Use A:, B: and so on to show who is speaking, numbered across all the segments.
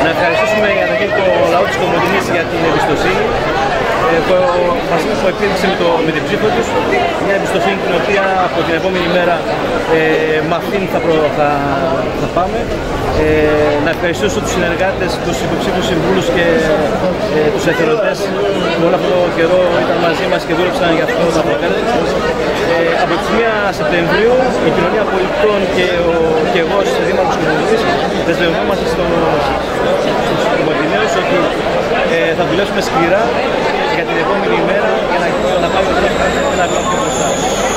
A: Να ευχαριστήσουμε καταρχήν το λαό της Κομοτηνής για την εμπιστοσύνη που επίδειξε με την ψήφο τους. Μια εμπιστοσύνη την οποία από την επόμενη μέρα με αυτήν θα πάμε. Να ευχαριστήσω τους συνεργάτες, τους υποψήφιους συμβούλους και τους εθελοντές που όλο αυτό το καιρό ήταν μαζί μας και δούλεψαν για αυτό το αποτέλεσμα. Από τις 1 Σεπτεμβρίου η κοινωνία πολιτών και εγώ ως Δήμαρχος Κομοτηνής δεσμευόμαστε στους Κομοτηναίους ότι θα δουλέψουμε σκληρά για την επόμενη ημέρα για να πάμε ένα βήμα πιο μπροστά.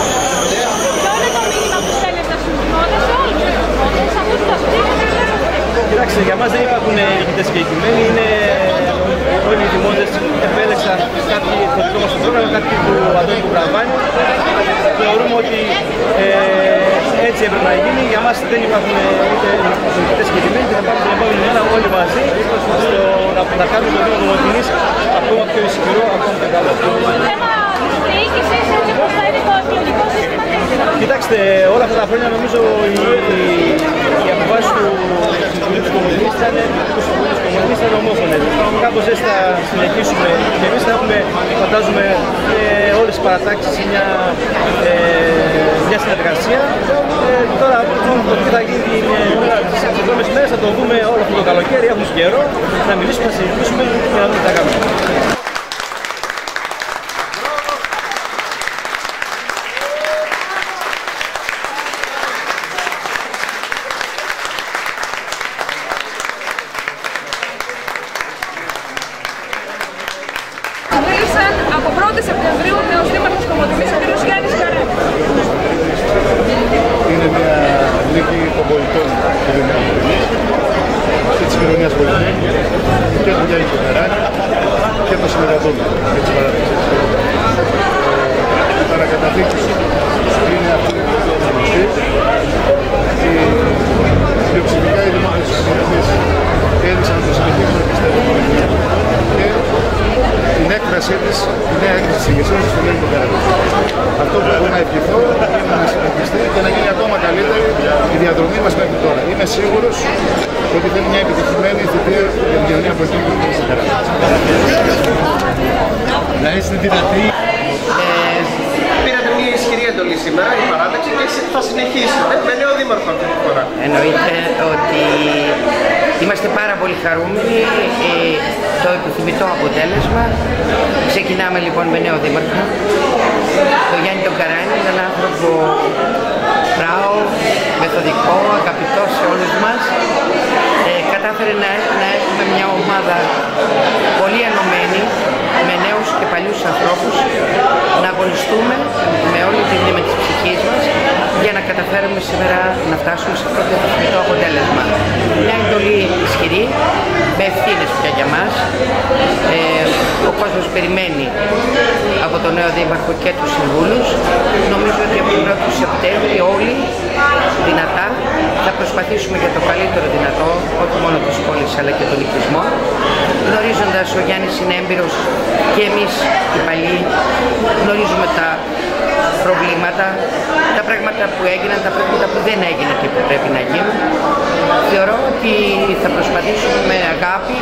A: Κοιτάξτε, για μας δεν υπάρχουν νικητές και ηγημένοι, είναι όλοι οι δημότες επέλεξαν κάτι το δικό μας πρόγραμμα, κάτι του Αντώνη Κουμπραβάνη. Θεωρούμε ότι έτσι έπρεπε να γίνει, για μας δεν υπάρχουν νικητές και ηγημένοι και θα πάμε την επόμενη μέρα όλοι μαζί να κάνουμε το Δήμο Κομοτηνής ακόμα πιο ισχυρό, ακόμα πιο καλό. Κοιτάξτε, όλα αυτά τα χρόνια νομίζω οι αποφάσεις του Συμβουλίου της Κομοτηνής ήταν ομόφωνες. Κάπως έτσι θα συνεχίσουμε και εμείς θα έχουμε, φαντάζομαι, όλες τις παρατάξεις σε μια συνεργασία. Τώρα το τι θα γίνει τις επόμενες μέρες θα το δούμε όλο αυτό το καλοκαίρι, έχουμε καιρό να μιλήσουμε, να συζητήσουμε και να δούμε τι θα κάνουμε.
B: Από 1η Σεπτεμβρίου νέος Δήμαρχος Κομοτηνής, ο κ. Γιάννης Καράνη.
C: Είναι μια νίκη των πολιτών του Δήμου Κομοτηνής και της κοινωνίας πολιτών και του Γιάννη Καράνη και των συνεργατών και της παράδεισης. Η παρακαταθήκη είναι αυτή που γνωστή. Πλειοψηφικά οι δημότες της Κομοτηνής έδειξαν να το συνεχίσουν να πιστεύουν και την έκφρασή της, η νέα έκφραση της ηγεσίας της Γιάννη Καράνη. Αυτό που μπορώ να ευχηθώ είναι να συνεχιστεί και να γίνει ακόμα καλύτερη η διαδρομή μας μέχρι τώρα. Είμαι σίγουρος ότι θα είναι μια επιτυχημένη θητεία για την κοινωνία πολιτική του Γιάννη Καράνη. Να είστε δυνατοί.
D: Πήρατε μια ισχυρή εντολή σήμερα, η παράταξη, και θα συνεχίσετε με νέο δήμαρχο αυτή τη φορά.
E: Εννοείται ότι είμαστε πάρα πολύ χαρούμενοι το επιθυμητό αποτέλεσμα. Ξεκινάμε λοιπόν με νέο δήμαρχο, τον Γιάννη τον Καράνη, έναν άνθρωπο πράο, μεθοδικό, αγαπητό σε όλους μας. Κατάφερε να έχουμε μια ομάδα πολύ ενωμένη, με νέους και παλιούς ανθρώπους, να αγωνιστούμε με όλη τη δύναμη της ψυχής μας για να καταφέρουμε σήμερα να φτάσουμε σε αυτό το επιθυμητό αποτέλεσμα. Μια εντολή ισχυρή, με ευθύνες πια για μας. Ο κόσμος περιμένει από τον νέο δήμαρχο και τους συμβούλους. Νομίζω ότι από την 1η Σεπτέμβρη όλοι δυνατά θα προσπαθήσουμε για το καλύτερο δυνατό, όχι μόνο της πόλης αλλά και τον οικισμό. Γνωρίζοντας ο Γιάννης είναι έμπειρος και εμείς οι παλιοί γνωρίζουμε τα προβλήματα, τα πράγματα που έγιναν, τα πράγματα που δεν έγιναν και που πρέπει να γίνουν. Θεωρώ ότι θα προσπαθήσουμε με αγάπη,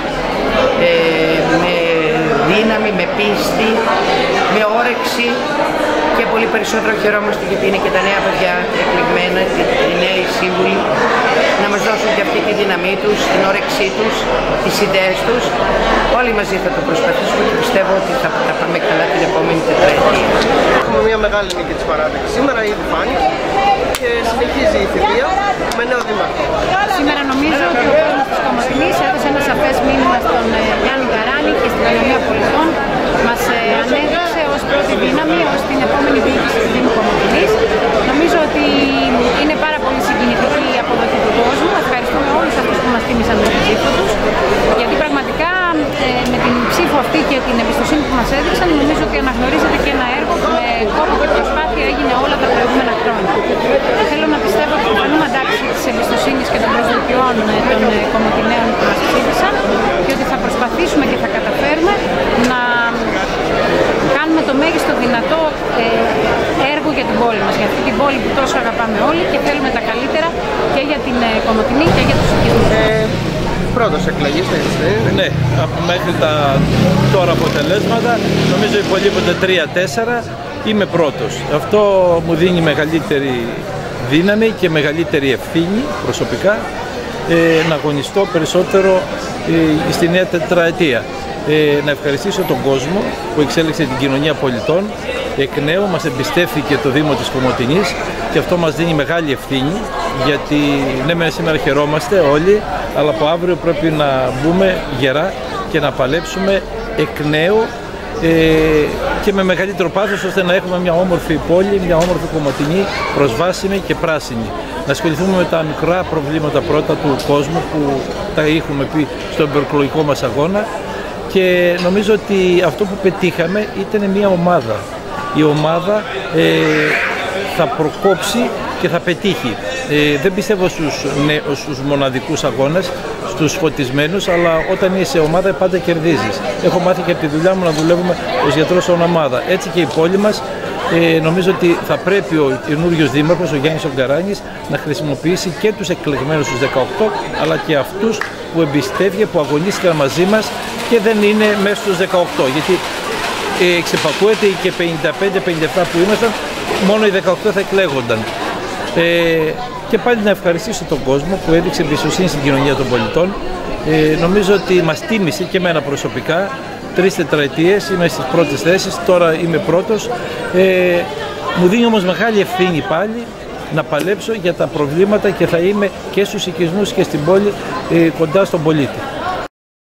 E: με δύναμη, με πίστη, με όρεξη και πολύ περισσότερο χαιρόμαστε γιατί είναι και τα νέα παιδιά εκλεγμένα, οι νέοι σύμβουλοι, να μας δώσουν και αυτή τη δύναμή τους, την όρεξή τους, τις ιδέες τους. Όλοι μαζί θα το προσπαθήσουμε και πιστεύω ότι θα τα πάμε καλά την επόμενη τετραετία.
D: Έχουμε μια μεγάλη νίκη της παράταξης σήμερα, ήδη φάνηκε, και συνεχίζει η θητεία με νέο δήμαρχο.
B: Σήμερα νομίζω ότι ο κόσμος της Κομοτηνής έδωσε ένα σαφές μήνυμα στον Γιάννη Καράνη και στην κοινωνία πολιτών. Μας ανέδειξε ως πρώτη δύναμη, ως την επόμενη διοίκηση του Δήμου Κομοτηνής. Νομίζω ότι είναι πάρα πολύ συγκινητική η αποδοχή του κόσμου. Ευχαριστούμε όλους αυτούς που μας τίμησαν με την ψήφο τους, γιατί πραγματικά με την ψήφο αυτή και την εμπιστοσύνη που μας έδειξαν, νομίζω ότι αναγνωρίζεται και ένα έργο που με κόπο και προσπάθεια έγινε όλα τα προηγούμενα χρόνια. Θέλω να πιστεύω ότι θα φανούμε αντάξει της εμπιστοσύνης και των προσδοκιών των Κομοτηναίων που μας ψήφισαν και ότι θα προσπαθήσουμε και θα καταφέρουμε να κάνουμε το μέγιστο δυνατό έργο για την πόλη μας, για αυτή την πόλη που τόσο αγαπάμε όλοι και θέλουμε τα καλύτερα και για την Κομοτηνή και για τους οικισμούς.
D: πρώτος εκλογής, έτσι.
F: Ναι, μέχρι τα τώρα αποτελέσματα, νομίζω υπολείπονται 3-4, είμαι πρώτος. Αυτό μου δίνει μεγαλύτερη δύναμη και μεγαλύτερη ευθύνη προσωπικά να αγωνιστώ περισσότερο στη νέα τετραετία. Να ευχαριστήσω τον κόσμο που εξέλιξε την κοινωνία πολιτών. Εκ νέου μας εμπιστεύθηκε το Δήμο της Κομοτηνής και αυτό μας δίνει μεγάλη ευθύνη, γιατί ναι, σήμερα χαιρόμαστε όλοι, αλλά από αύριο πρέπει να μπούμε γερά και να παλέψουμε εκ νέου και με μεγαλύτερο πάθος, ώστε να έχουμε μια όμορφη πόλη, μια όμορφη Κομοτηνή, προσβάσιμη και πράσινη. Να ασχοληθούμε με τα μικρά προβλήματα πρώτα του κόσμου που τα έχουμε πει στον προεκλογικό μας αγώνα, και νομίζω ότι αυτό που πετύχαμε ήταν μια ομάδα. Η ομάδα θα προκόψει και θα πετύχει. Δεν πιστεύω στους μοναδικούς αγώνες, στους φωτισμένους, αλλά όταν είσαι ομάδα πάντα κερδίζεις. Έχω μάθει και από τη δουλειά μου να δουλεύουμε ως γιατρός σαν ομάδα. Έτσι και η πόλη μας, νομίζω ότι θα πρέπει ο καινούριος δήμαρχος, ο Γιάννης Ογκαράνης, να χρησιμοποιήσει και τους εκλεγμένους στους 18, αλλά και αυτούς που εμπιστεύει, που αγωνίστηκαν μαζί μας και δεν είναι μέσα στους 18. Γιατί εξυπακούεται και 55-57 που ήμασταν, μόνο οι 18 θα εκλέγονταν. Και πάλι να ευχαριστήσω τον κόσμο που έδειξε εμπιστοσύνη στην κοινωνία των πολιτών. Νομίζω ότι μας τίμησε και εμένα προσωπικά. 3 τετραετίες είμαι στις πρώτες θέσεις, τώρα είμαι πρώτος. Μου δίνει όμως μεγάλη ευθύνη πάλι να παλέψω για τα προβλήματα και θα είμαι και στους οικισμούς και στην πόλη κοντά στον πολίτη.